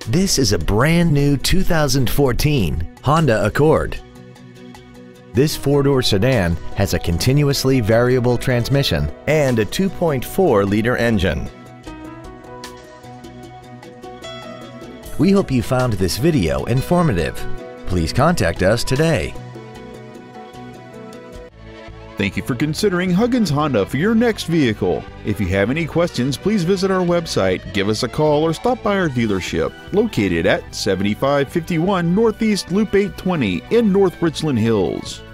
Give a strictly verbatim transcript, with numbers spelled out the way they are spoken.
This is a brand new two thousand fourteen Honda Accord. This four-door sedan has a continuously variable transmission and a two point four liter engine. We hope you found this video informative. Please contact us today. Thank you for considering Huggins Honda for your next vehicle. If you have any questions, please visit our website, give us a call, or stop by our dealership located at seventy-five fifty-one Northeast Loop eight twenty in North Richland Hills.